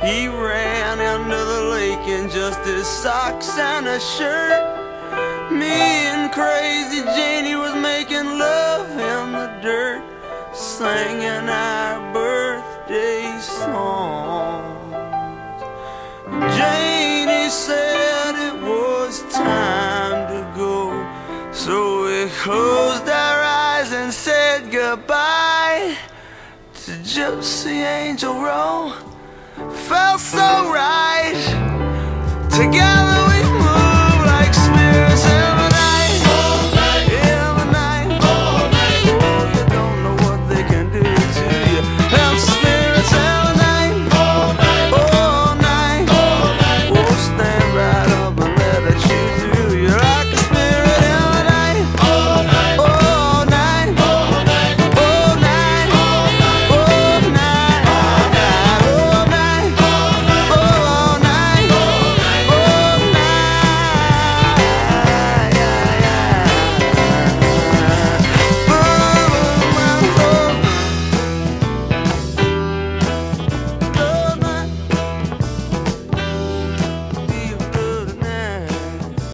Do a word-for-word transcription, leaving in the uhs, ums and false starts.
He ran into the lake in just his socks and a shirt. Me and crazy Janey was making love in the dirt, singing our birthday songs. Janey said it was time to go, so we closed our eyes and said goodbye to Gypsy Angel Row. Felt so right together.